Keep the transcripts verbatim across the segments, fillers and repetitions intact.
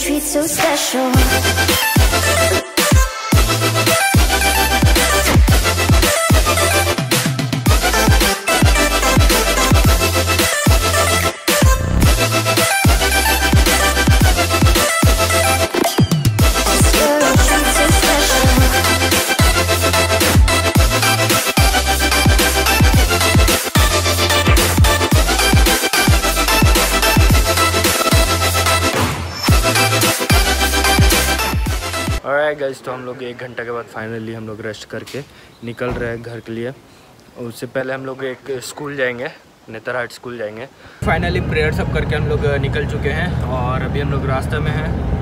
treat so special. Alright guys, तो हम लोग एक घंटा के बाद फाइनली हम लोग रेस्ट करके निकल रहे हैं घर के लिए। उससे पहले हम लोग एक स्कूल जाएंगे, नेतरहाट स्कूल जाएंगे। फाइनली प्रेयर सब करके हम लोग निकल चुके हैं और अभी हम लोग रास्ते में हैं।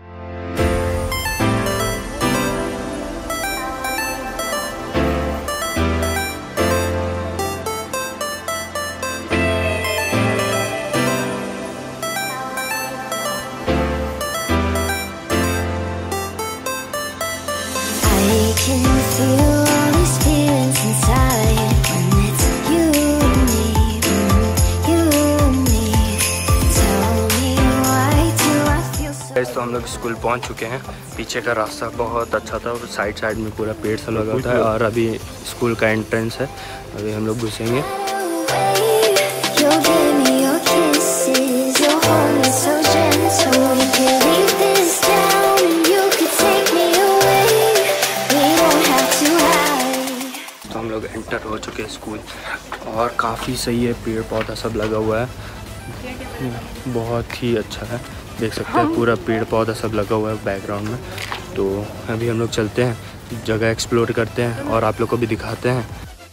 तो हम लोग स्कूल पहुंच चुके हैं। पीछे का रास्ता बहुत अच्छा था और साइड साइड में पूरा पेड़ सब लगा होता है और अभी स्कूल का एंट्रेंस है, अभी हम लोग घुसेंगे। तो हम लोग एंटर हो चुके हैं स्कूल और काफ़ी सही है, पेड़ पौधा सब लगा हुआ है, बहुत ही अच्छा है। देख सकते हैं पूरा पेड़ पौधा सब लगा हुआ है बैकग्राउंड में। तो अभी हम लोग चलते हैं, जगह एक्सप्लोर करते हैं और आप लोग को भी दिखाते हैं।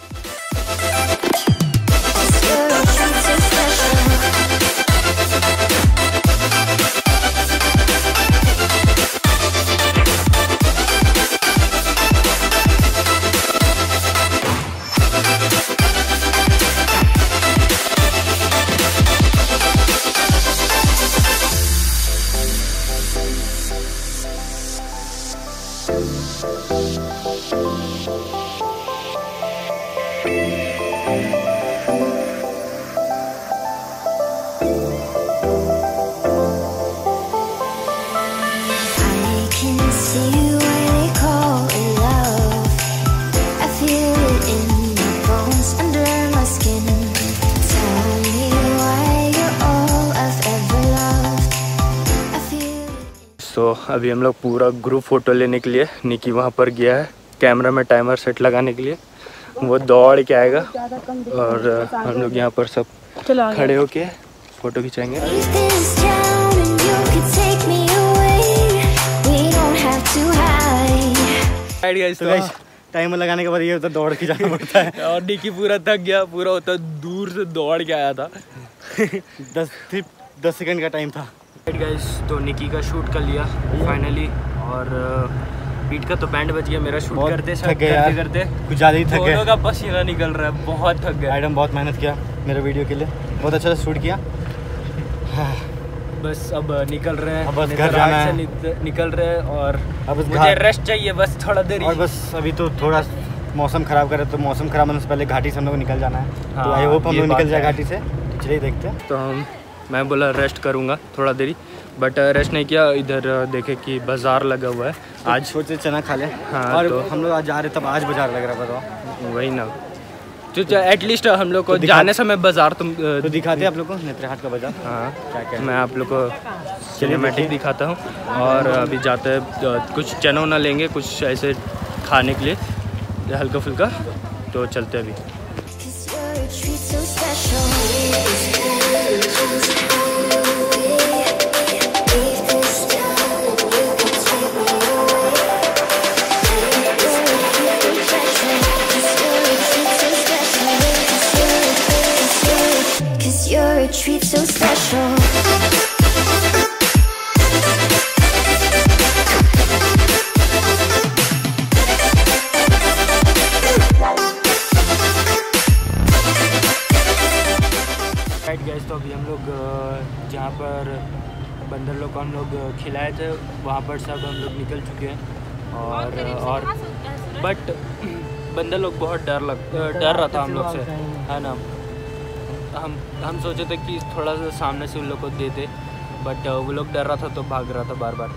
तो अभी हम लोग पूरा ग्रुप फ़ोटो लेने के लिए, निकी वहाँ पर गया है कैमरा में टाइमर सेट लगाने के लिए, वो दौड़ के आएगा और हम लोग यहाँ पर सब खड़े होके फ़ोटो खिंचाएंगे। तो टाइमर लगाने के बाद ये होता दौड़ के जाना पड़ता है और निकी पूरा थक गया, पूरा होता दूर से दौड़ के आया था। दस दस सेकंड का टाइम था। गाइस, तो निकी का शूट कर लिया फाइनली और बीट का तो बैंड बच गया मेरा शूट करते करते करते कुछ ज़्यादा ही थक गए, का पसीना निकल रहा है, बहुत थक गया। आइटम बहुत मेहनत किया मेरे वीडियो के लिए, बहुत अच्छा से शूट किया। बस अब निकल रहे हैं, अब बस घर जाना है, निकल रहे हैं और अब मुझे रेस्ट चाहिए बस थोड़ा देर और बस अभी तो थोड़ा मौसम ख़राब करे, तो मौसम ख़राब होने से पहले घाटी से हम लोग निकल जाना है। हाँ, तो आई होप हम लोग निकल जाए घाटी से। चलिए देखते हैं। तो हम मैं बोला रेस्ट करूँगा थोड़ा देरी, बट रेस्ट नहीं किया। इधर देखे कि बाज़ार लगा हुआ है, तो आज सोचे चना खा लें। हाँ, और तो हम लोग आज जा रहे तब आज बाज़ार लग रहा बताओ, वही ना। तो एटलीस्ट हम लोग को तो जाने समय बाज़ार तुम तो दिखाते हैं आप लोग को नेतरहाट का बाज़ार। हाँ, क्या क्या मैं आप लोग को सिनेमैटिक दिखाता हूँ। और अभी जाते हैं कुछ चना उना लेंगे, कुछ ऐसे खाने के लिए हल्का फुल्का, तो चलते अभी। You're a treat so special. Right guys, तो अभी हम लोग जहाँ पर बंदर लोग को हम लोग खिलाए थे वहाँ पर सब हम लोग निकल चुके हैं और और बट बंदर लोग बहुत डर लग डर रहा था हम लोग से, है ना। हम हम सोचे थे कि थोड़ा सा सामने से उन लोग को देते, बट वो लोग डर रहा था तो भाग रहा था बार बार।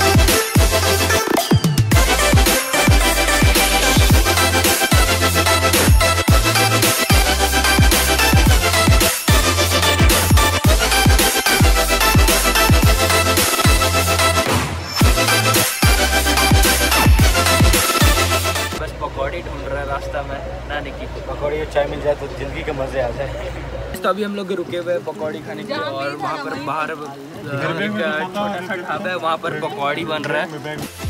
बस पकौड़ी ढूंढ रहा है रास्ता में नानी की। पकौड़ी और चाय मिल जाए तो जिंदगी के मजे आ जाए। तो अभी हम लोग रुके हुए पकौड़ी खाने के लिए और वहाँ पर बाहर छोटा सा ढाबा है, वहाँ पर पकौड़ी बन रहा है।